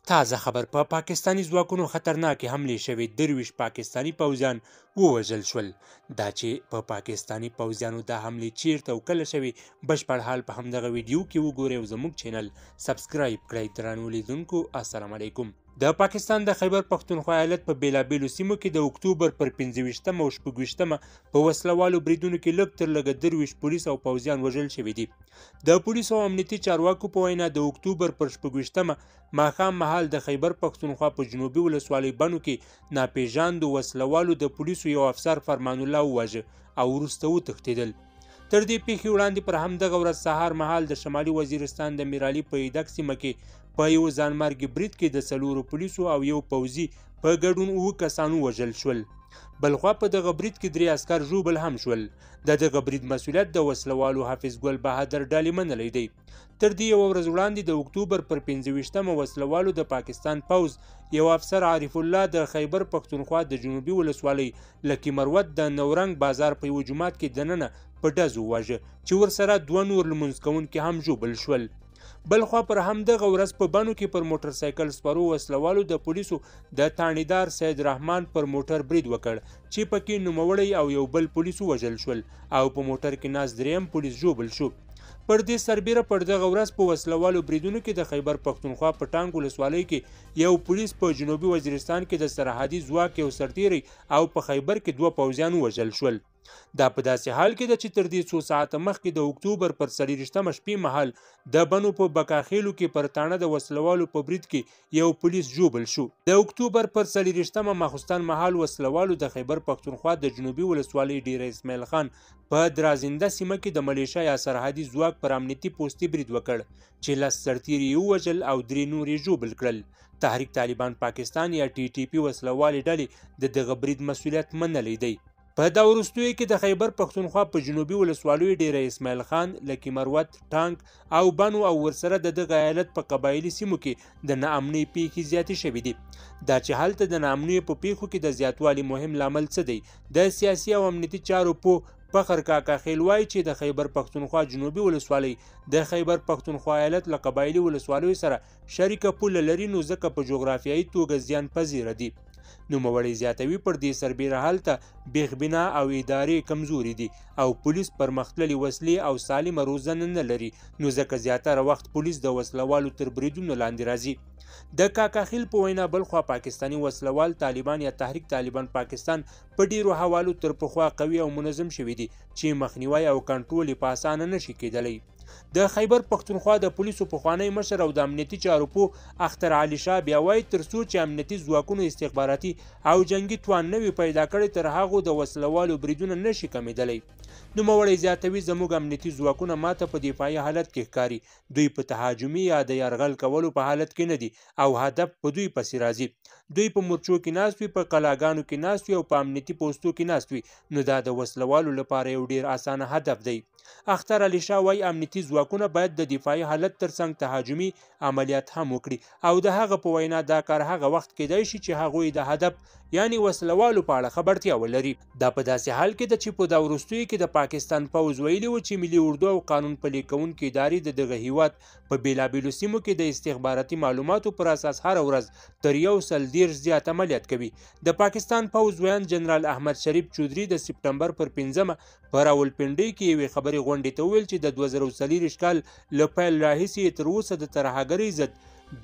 تازه خبر په پاکستانی ځواکونو خطرناکې حملې شوې 23 پاکستانی پوځیان ووژل شول. دا چې په پاکستانی پوځیانو دا حملې چیرته او کله شوې بشپړ حال په همدغه ویډیو کې وګورئ او زموږ چینل سبسکرایب کړئ. درنو لیدونکو السلام علیکم. د پاکستان د خیبر پښتونخوا ایالت په بیلابیلو سیمو کې د اکتوبر پر 25 او 26 په وسلوالو بریدونو کې لږ تر لږه 23 پولیس او پوځیان وژل شوي دي. د پولیسو او امنیتي چارواکو په وینا د اکتوبر پر 26 ماښام مهال د خیبر پښتونخوا په جنوبي ولسوالۍ بنو کې ناپېژاندو وسلوالو د پولیسو یو افسر فرمان الله وواژه او وروسته وتښتېدل. تر دې پیښې وړاندې پر همدغه ورځ سهار مهال د شمالي وزیرستان د میرالي په ایدک سیمه کې په یو ځانمرګي برید کې د 4 پولیسو او یو پوځي په ګډون 7 کسان ووژل شول. بلخوا په دغه برید کې 3 عسکر ژوبل هم شول. د دغه برید مسؤلیت د وسلوالو حافظ ګل بهادر ډالۍ منلی دی. تر دې یوه ورځ وړاندې د اکتوبر پر 25 وسلوالو د پاکستان پوځ یو افسر عارف الله د خیبر پښتونخوا د جنوبي ولسوالۍ لکي مروت د نورنګ بازار په یو جومات کې دننه په ډز وواژه چې ورسره 2 نور لمونځ کوونکي هم ژوبل شول. بلخوا پر همدغه ورځ په بنو کې پر موټر سایکل سپرو وسلوالو د پولیسو د تانیدار سید رحمان پر موټر برید وکړ چې پکې نوموړی او یو بل پولیس ووژل شول او په موټر کې ناست 3 پولیس ژوبل شو. پر دې سربیره پر دغه ورځ په وسلوالو بریدونو کې د خیبر پښتونخوا په ټانک ولسوالۍ کې یو پولیس په جنوبي وزیرستان کې د سرحدي ځواک یو سرتیری او په خیبر کې 2 پوځیان ووژل شول. دا په داسې حال کې ده چې تر دې څو ساعته مخکې د اکتوبر پر 24 شپې مهال د بنو په بکاخیلو کې پر تاڼه د وسلوالو په برید کې یو پولیس ژوبل شو. د اکتوبر پر 24 ماخوستن مهال وسلوالو د خیبر پښتونخوا د جنوبي ولسوالۍ ډیره اسماعیل خان په درازنده سیمه کې د ملیشا یا سرحدي ځواک پر امنیتي پوستي برید وکړ چې 10 سرتیري یې ووژل او 3 نور یې ژوبل کړل. تحریک طالبان پاکستان یا TTP وسلوالې ډلې د دغه برید مسؤلیت منلی دی. په دا وروستیو کې د خیبر پښتونخوا په جنوبي ولسوالیو ډیره اسماعیل خان، لکي مروت، ټانک او بنو او ورسره د دغه ایالت په قبایلي سیمو کې د ناامنۍ پیښې زیاتې شوې دي. دا چې هلته د ناامنیو په پیښو کې د زیاتوالي مهم لامل څه دی؟ د سیاسي او امنیتي چارو په فخر کاکا خیل وایي چې د خیبر پښتونخوا جنوبي ولسوالۍ د خیبر پښتونخوا ایالت له قبایلي ولسوالیو سره شریکه پوله لري، نو ځکه په جغرافیایي توګه زیان پذیره دي. نوموړی زیاتوي پر دې سربیره هلته بیخبنا او ادارې کمزوري دي او پولیس پرمختللي وسلې او سالمه روزنه نه لري، نو ځکه زیاتره وخت پولیس د وسلوالو تر بریدونو لاندې راځي. د کاکاخیل په وینا بلخوا پاکستانی وسلوال طالبان یا تحریک طالبان پاکستان په ډیرو حوالو تر پخوا قوي او منظم شوي دي چې مخنیوي او کنټرول یې په اسانه نشي کېدلی. د خیبر پښتونخوا د پولیسو پخوانی مشر او د امنیتي چارو پوه اختر علي شاه بیا وایي تر څو چې امنیتي ځواکونو استخباراتي او جنگي توان نه وي پیدا کړی تر هغو د وسلوالو بریدونه نشي کمیدلی. نوموړی زیاتوي زموږ امنیتي ځواکونه ماته په دفاعي حالت کې ښکاري، دوی په تهاجمي یا د یرغل کولو په حالت کې نه دي او هدف په دوی پسې راځي. دوی په مورچو کې ناست وي، په قلاګانو کې ناست وي او په امنیتي پوستو کې ناست وي، نو دا د وسلوالو لپاره یو ډیر اسانه هدف دی. اختر علي شاه وایي امنیتي ځواکونه باید د دفاعي حالت ترڅنګ تهاجمي عملیات هم وکړي او د هغه په وینا دا کار هغه وخت کېدای شي چې هغوی د هدف یعنی وسلوالو په اړه خبرتیا ولري. دا په داسې حال کې ده چې په دا وروستیو کې د پاکستان پوځ ویلي و چې ملي اردو او قانون پلي کوونکې ادارې د دغه هیواد په بیلابیلو سیمو کې د استخباراتي معلوماتو پر اساس هره ورځ تر 130 زیات عملیات کوي. د پاکستان پوځ ویان جنرال احمد شریف چودري د سپټمبر پر 5 په راولپنډۍ کې یوې خبرې غونډې ته وویل چې د 2024 کال له پیل راهیسې تر اوسه د ترهګرۍ ضد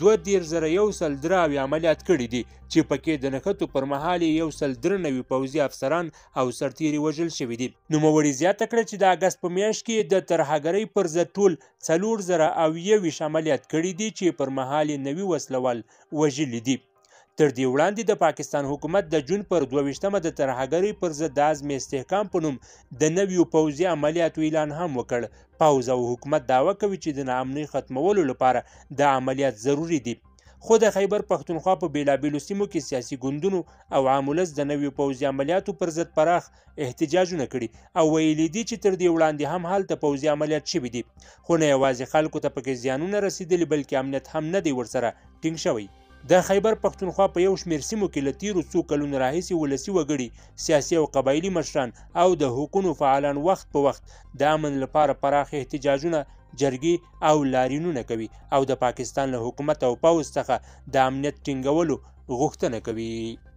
2,103 عملیات کړي دي چې پکې د نښتو پر مهال 193 پوځي افسران او سرتیري وژل شوي دي. نوموړي زیاته کړه چې د اګست په میاشت کې د ترهګرۍ پر ضد ټول 4,021 عملیات کړي دي چې پر مهال 90 وسلوال وژلي دي. تر دې وړاندې د پاکستان حکومت د جون پر 22 د ترهګرۍ پر ضد د عزم استحکام په نوم د نویو پوځي عملیاتو اعلان هم وکړ. پوځ او حکومت دعوه کوي چې د ناامنۍ ختمولو لپاره د عملیات ضروري دي. خو د خیبر پښتونخوا په بیلابیلو سیمو کې سیاسي ګوندونو او عام ولس د نویو پوځي عملیاتو پر ضد پراخ احتجاجونه کړي او ویلي دي چې تر دې وړاندې هم هلته پوځي عملیات شوي دي، خو نه یوازې خلکو ته پکې زیانونه رسېدلي بلکې امنیت هم نه دی ورسره ټینګ شوی. د خیبر پښتونخوا په یو شمېر سیمو کې له تیرو څو کلونو راهیسې ولسي وګړي، سیاسي او قبایلي مشران او د حقونو فعالان وخت په وخت د امن لپاره پراخ احتجاجونه جرګې او لاریونونه کوي او د پاکستان له حکومت او پوځ څخه د امنیت ټینګولو غوښتنه کوي.